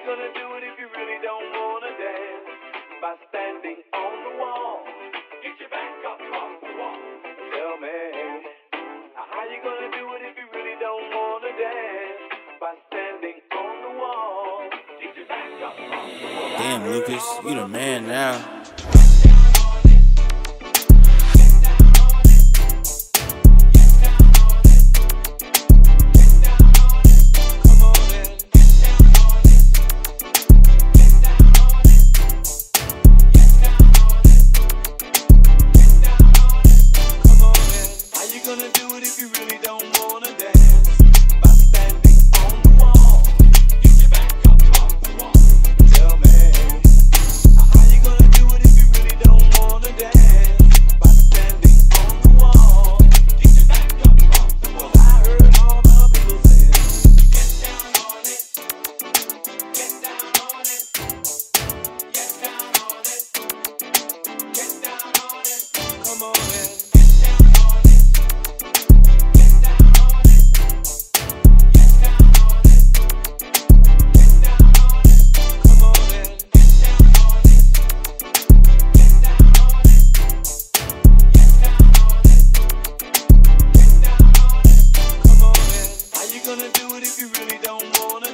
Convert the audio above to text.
gonna do it if you really don't wanna dance? By standing on the wall. Get your back up off the wall. Tell me, how you gonna do it if you really don't wanna dance? By standing on the wall. Get your back up off the wall. Damn, Lucas, you the man now. Gonna do it if you really don't wanna dance. By standing on the wall. Get your back up off the wall. Tell me, how you gonna do it if you really don't wanna dance? By standing on the wall. Get your back up off the wall. I heard all the people saying, get down on it. Get down on it. Get down on it. Get down on it. Come on in. Gonna do it if you really don't wanna